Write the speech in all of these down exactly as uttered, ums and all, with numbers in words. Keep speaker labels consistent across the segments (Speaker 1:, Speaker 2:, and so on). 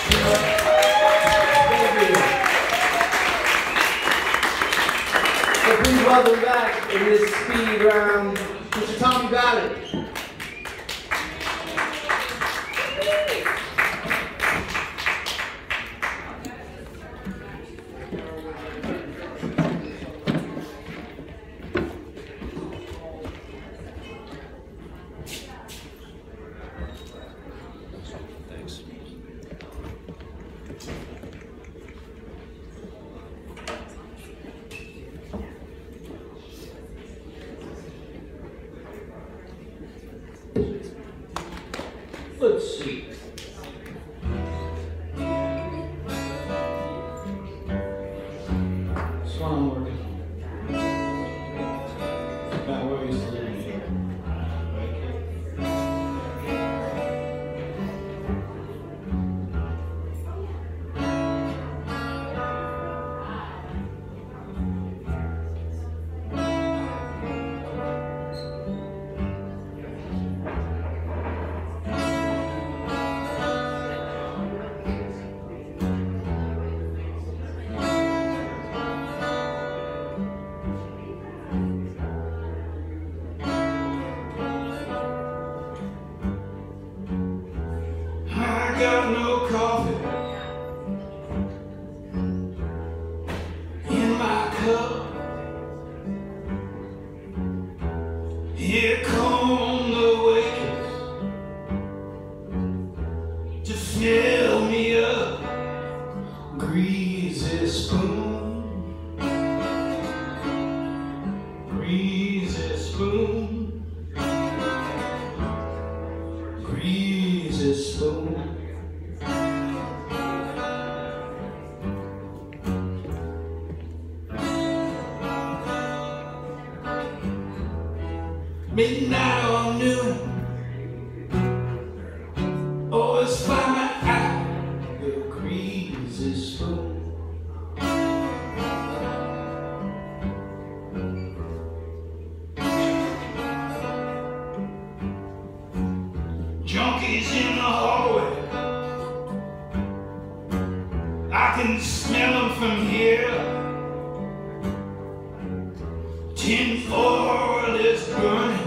Speaker 1: So please welcome back in this speed round, Mister Tom Babbitt. Let's see. That's what I'm working on. About where I used to live in here. I got no coffee in my cup. Here come the wakers to fill me up. Greasy spoon, greasy spoon, greasy spoon. Midnight or noon, always find me out the greasy spoon. Junkies in the hallway, I can smell them from here. Tin foil is burning,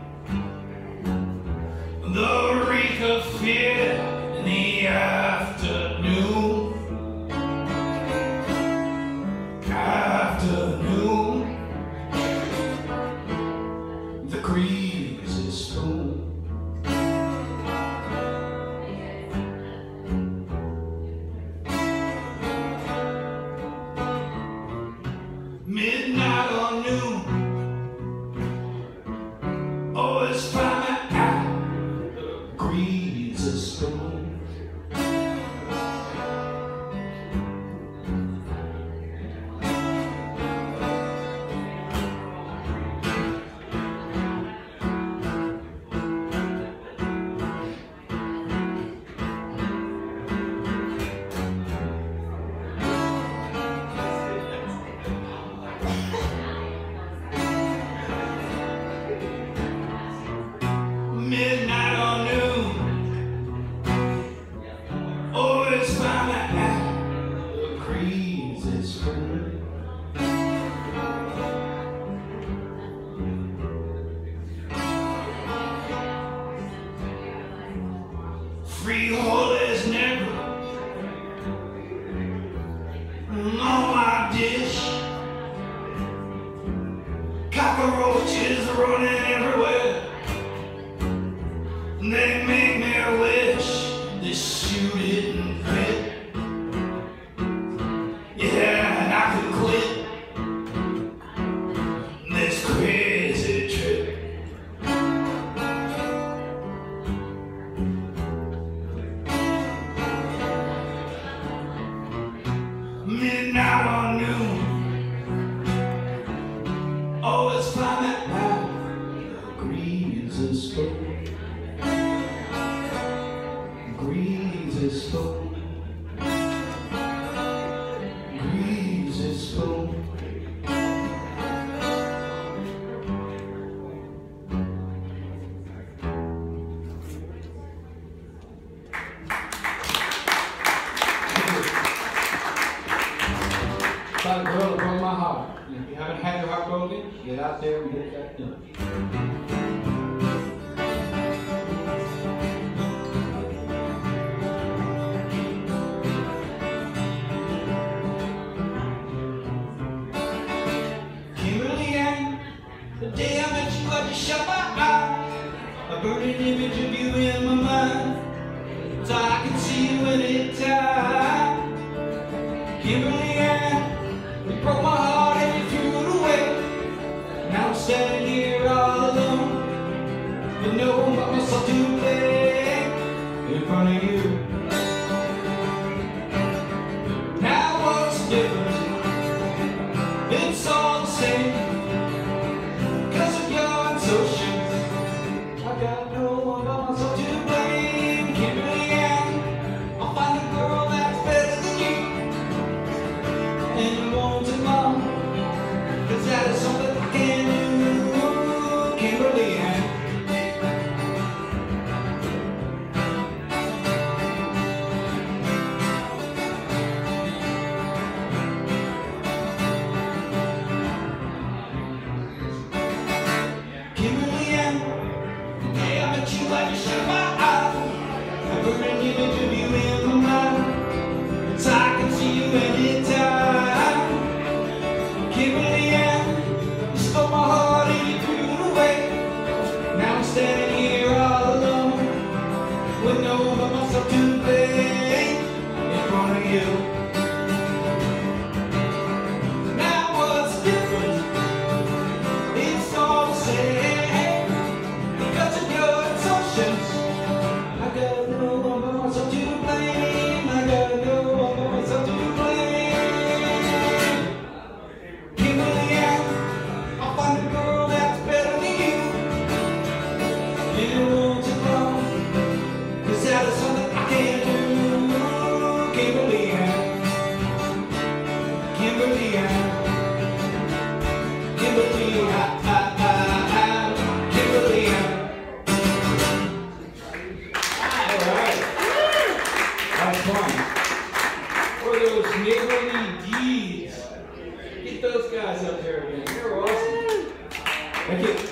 Speaker 1: the reek of fear in the afternoon. Afternoon, the greasy spoon. Midnight or noon, always find me out the greasy spoon. Midnight or noon, always find me out the greasy spoon. Frijoles negro on my dish, cockroaches running everywhere. They make me wish this shoe didn't fit. Yeah, and I could quit this crazy trip. Midnight or noon, always find me out the greasy spoon. Greasy spoon.
Speaker 2: about a girl that broke my heart. And if you haven't had your heart broken, get out there and get that done.
Speaker 3: The day I met you, I just shut my eyes. A burning image of you in my mind, so I can see you anytime. Kimberly Ann, you broke my heart and you threw it away. Now I'm standing here all alone, with no one but myself to blame in front of you. Now what's the difference? It's all the same. I got no one but myself to blame. Kimberly Ann, I'll find a girl that's better than you, and you won't tomorrow, cause that is something I can do. Kimberly Ann. Kimberly Ann, I just shut my eyes. I put an image of you in my mind, so I can see you anytime. Kimberly Ann, you stole my heart and you threw it away. Now I'm standing here all alone, with no one but myself to blame in front of you. Now what's different? It's all the same. Because of your I got no one but myself to blame. I got no one but myself to blame. Kimberly Ann, I'll find a girl that's better than you, and it won't take long, cause that is something I can't do. Kimberly Ann, Kimberly Ann, Kimberly Ann, Kimberly Ann.
Speaker 2: For those neighborly deeds. Get those guys up there again. They're awesome. Thank you.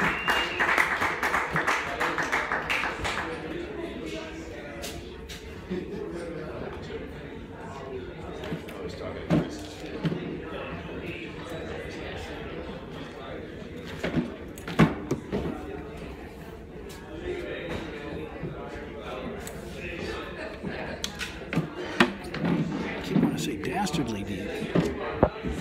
Speaker 4: I keep wanting to say dastardly deed.